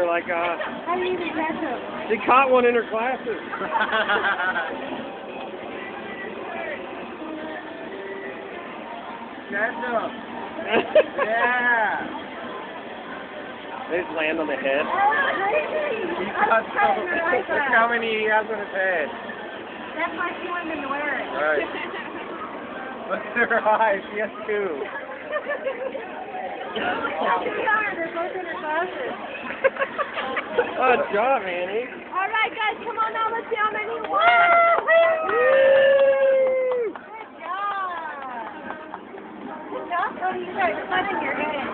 like, How do you even catch them? she caught one in her glasses. Catch them. Yeah. They just land on the head. Look how many he has on his head. That's why she wanted him to wear it. Right. Look at her eyes. She has two. They're both in her glasses. Good job, Annie. All right, guys, come on now. Let's see how many. Woo! Good job. Good job, Cody. You got fun in your head.